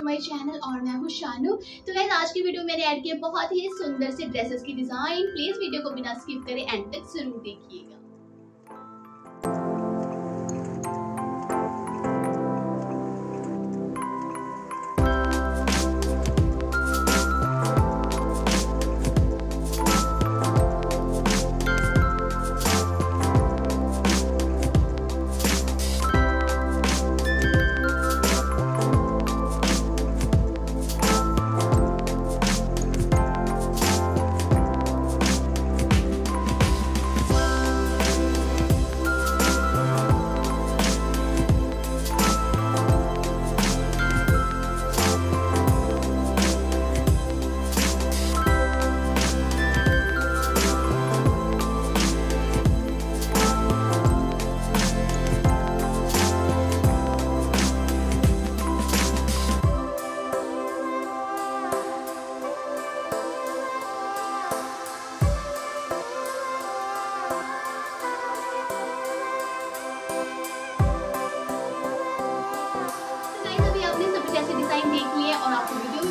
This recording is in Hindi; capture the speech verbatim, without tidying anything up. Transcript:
माय चैनल और मैं हूँ शानू। तो गाइस आज की वीडियो मैंने ऐड किए बहुत ही सुंदर से ड्रेसेस की डिजाइन। प्लीज वीडियो को बिना स्किप करे एंड तक जरूर देखिएगा। डिजाइन देख लिए और आपको वीडियो